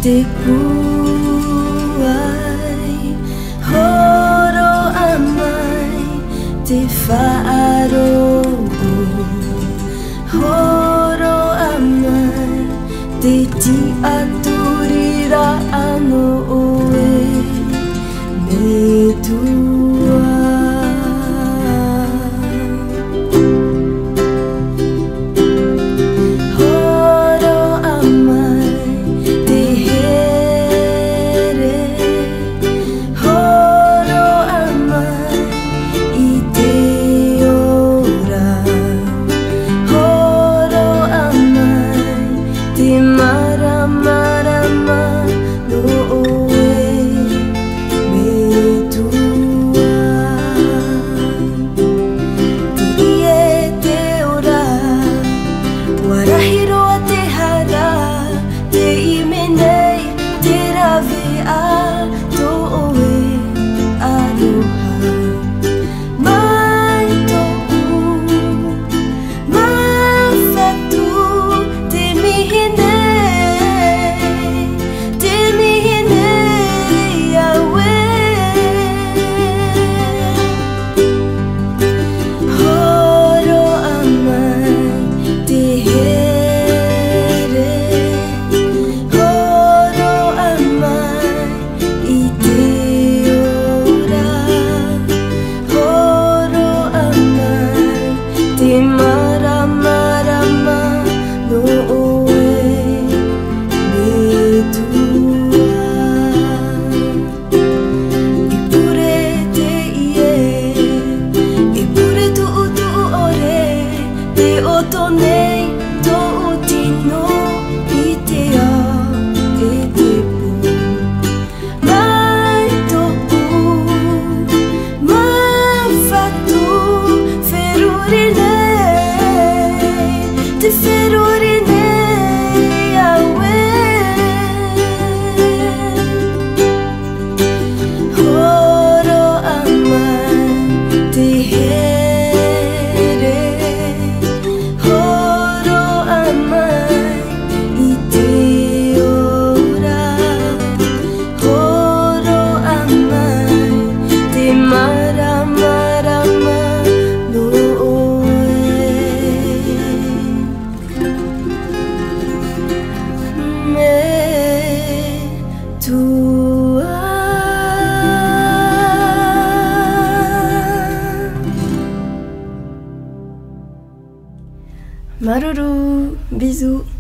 te kuai horo amai te whaarogo horo amai te ti aturira ano oe me tua horo amai te here horo amai I te ora horo amai te maramarama no oe me tua te ie te ora warahiro a te hara te ime nei te rawe a to oe aroha mai toku mai whatu te mihi nei awe horo amai te here horo amai I te ora horo amai te maramarama no oe me tua I pure te ie I pure tu'u ore te oto nei to'u tino I te a e te pu mai to'u mai whatu wheruri nei te wheruri nei awe horo amai te here horo amai I te ora horo amai te maramarama no oe me tua Maruru, bisous.